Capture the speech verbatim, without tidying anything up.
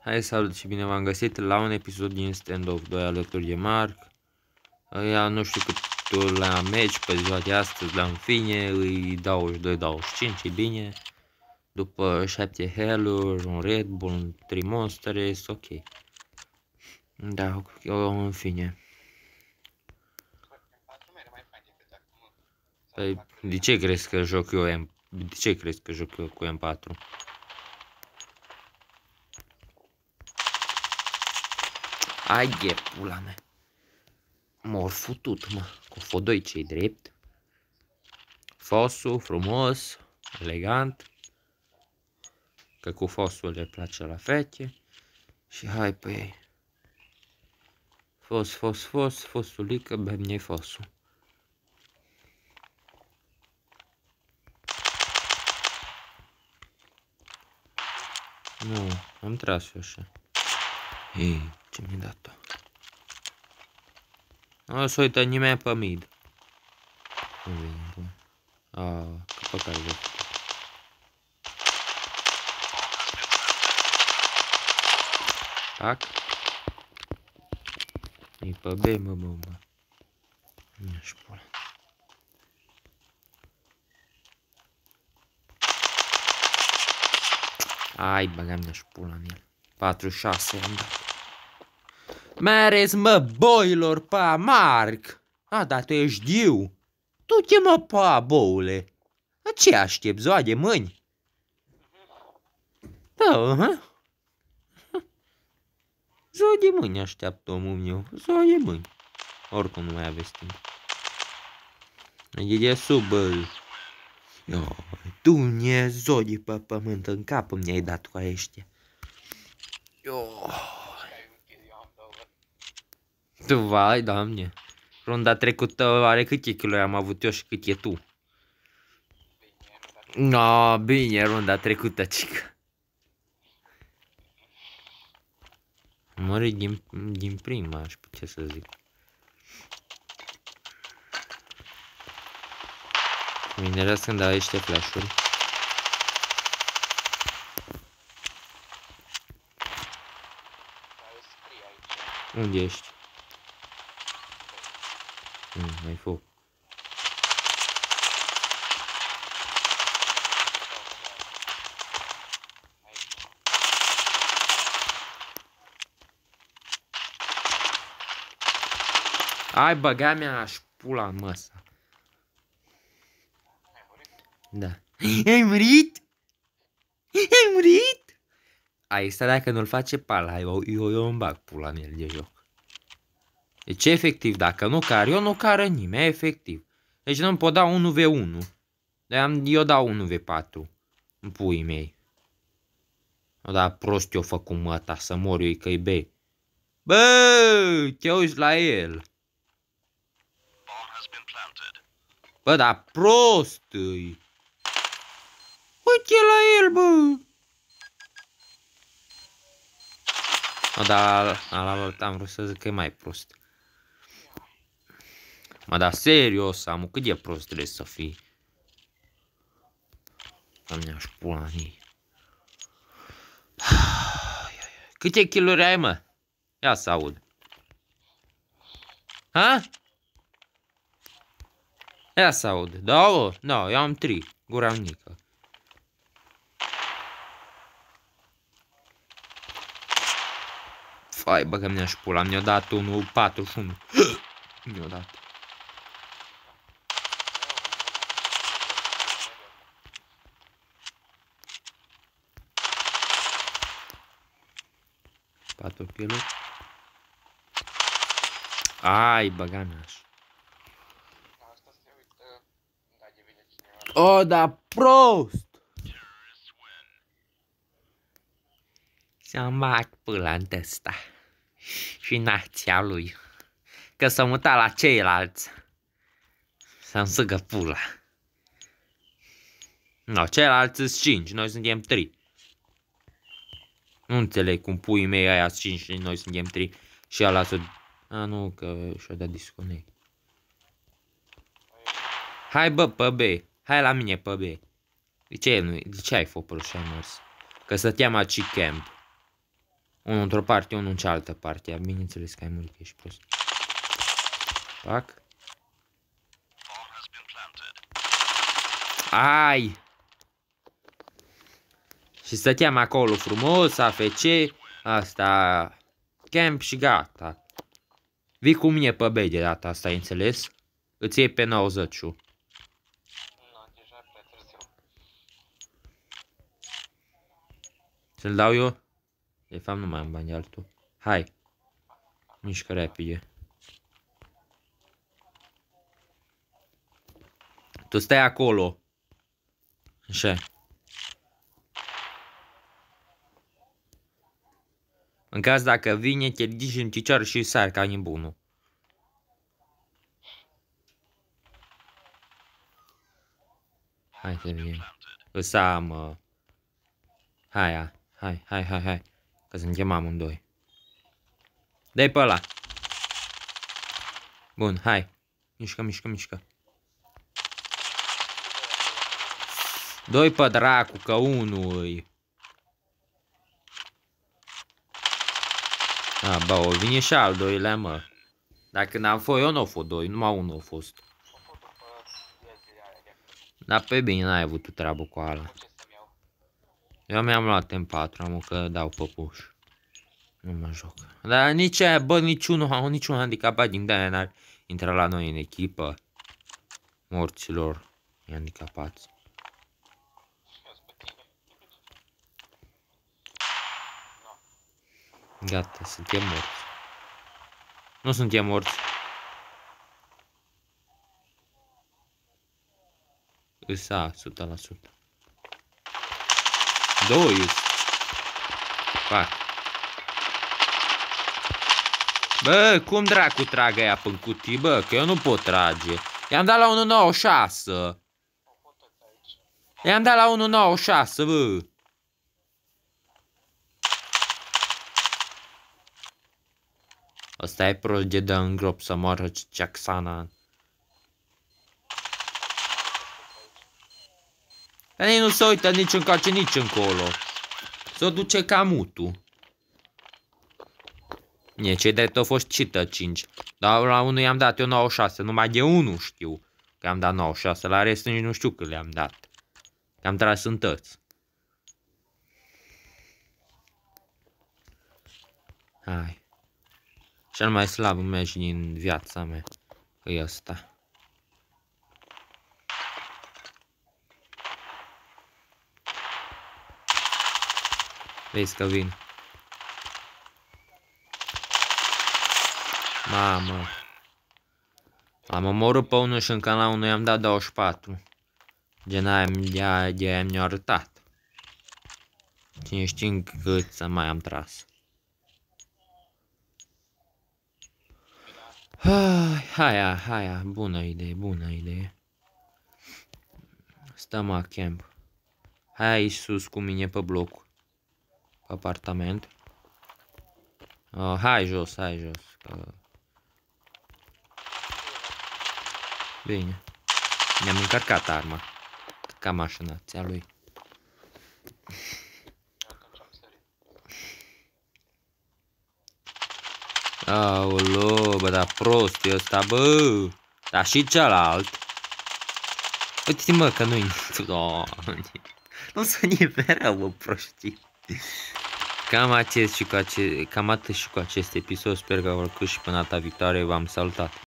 Hai, salut și bine v-am găsit la un episod din Standoff doi alături de Mark. Ea nu știu cât la meci pe ziua de astăzi, la în fine, îi douăzeci și doi douăzeci și cinci, e bine. După șapte hell-uri, un Red Bull, trei Monstere, e ok. Da, eu în fine. Păi, de ce crezi că joc eu M? De ce crezi că joc eu cu M patru? Ai de pula mea. M-or futut, mă. Cu F doi ce-i drept. Fosul, frumos, elegant. Că cu fosul le place la fete. Și hai pe ei. Fos, fos, fos, fosulică, bem fosul. Nu, am tras eu așa. Ei, ce mi-a dat-o? Nu se uită nimeni pe mid. Nu vine, bun. Aaa, că păcat de făcut. Tac. E pe B, mă, mă, mă. Nu-și pula. Ai, băgam-ne-și pula în el. patru șase am dat. Mereți, mă, boilor, pa, Mark! A, dar tu ești diu. Du-te, mă, pa, boule. A, ce aștept, ziua de mâini? Da, ha? Ziua de mâini așteaptă omul meu. Ziua de mâini. Oricum nu mai aveți timp. E de sub, bă. Dumnezeu de pe pământ, în cap îmi ai dat cu ăștia. Tu vai, doamne. Runda trecută are câte kilori am avut eu și cât e tu? No, bine, runda trecută, cică. Mări din, din prima, aș putea să zic. Minerează când dau ăștia flash-uri. Unde ești? Mm, mai foc. Ai, băga mea și pula în măsa. Da. Ai murit? Ai murit? Ai, stai, dacă nu-l face pala, eu, eu, eu îmi bag pula în el de joc. Deci efectiv, dacă nu car eu, nu cară nimeni, efectiv. Deci nu-mi pot da unu v unu. De-aia eu dau unu v patru. În puii mei. O, da, prost eu făcut măta să mor eu că-i B. Bă, te uiți la el. Bă, da, prost îi. Uite la el, bă. O, da, ala am vrut să zic că e mai prost. Mă, da, serios, amu, cât de prost trebuie să fii? Doamne, aș pula în ei. Câte kill-uri ai, mă? Ia să aud. Ha? Ia să aud. Două? Da, eu am trei. Gura mică. Fai, bă, că mi-a și pula. Mi-a dat unul patruzeci și unu. Mi-a dat. patru kill-uri. Ai, băga mea-și. O, da, prost! Să-mi bag pâla în ăsta. Și nația lui. Că s-a mutat la ceilalți. Să-mi sugă pula. No, ceilalți sunt cinci, noi suntem trei. Nu înțeleg cum puii mei aia sunt cinci și noi suntem trei. Și ăla să... A, nu, că și-a dat disconnect. Hai, bă, pe B. Hai la mine pe B. De ce, nu, de ce ai făcut așa mers? Că stăteam aici camp. Unul într-o parte, unul în cealaltă parte. Bineînțeles că ai murit, ești prost. Fac. Ai! Și stăteam acolo frumos, A F C, asta, camp și gata. Vii cu mine pe B de data asta, ai înțeles? Îți iei pe nouăzeci. Să-l dau eu? De fapt nu mai am bani de altul. Hai. Mișcă repede. Tu stai acolo. Așa. În caz dacă vine, te ridici în picioare și sari ca nebunul. Hai să vine. Îs am... Uh... Hai, hai, hai, hai, hai. Că suntem amândoi. Dă-i pe ăla. Bun, hai. Mișcă, mișcă, mișcă. Doi pe dracu, că unul îi... A, bă, o vine și al doilea, mă. Dacă n-am fost eu, n-au fost doi, numai unul a fost. Dar pe bine, n-ai avut tu treabă cu ala. Eu mi-am luat M patru, am că dau pe puș. Nu mă joc. Dar nici aia, bă, niciunul, niciun handicapat din de-aia n-ar intra la noi în echipă. Morților handicapați. Gata, suntem morți. Nu suntem morți. Îsa, o sută la sută. Doi. Fac. Bă, cum dracu trag aia până cutii, bă, că eu nu pot trage. I-am dat la unu nouă șase. I-am dat la unu nouă șase, bă. Ăsta e prost de dă în grop să moară Jacksana. Dar ei nu se uită nici încoace, nici încolo. S-o duce ca mutul. Nie, cei drept au fost cită cinci. Dar la unul i-am dat eu nouă șase, numai de unul știu că am dat nouă șase, la rest nici nu știu cât le-am dat. Că am tras în tăți. Hai. Cel mai slab meci din viața mea e ăsta. Vezi că vin. Mamă. Am omorât pe unul și încă la unul i-am dat douăzeci și patru. Gen aia de-aia mi-a arătat. Cine știe cât să mai am tras. Hai, hai, hai, bună idee, bună idee. Stăm la camp. Hai aici sus cu mine pe bloc. Pe apartament. Uh, hai jos, hai jos. Că... Bine. Ne-am încărcat arma. Ca mașinația lui. Aoleu, bă, dar prost e ăsta, bă. Dar și celălalt. Uite-te, mă, că nu-i... Nu să nimeră, bă, prostii. Cam, acest și cu ace... Cam atât și cu acest episod. Sper că vă plăcut și până data viitoare v-am salutat.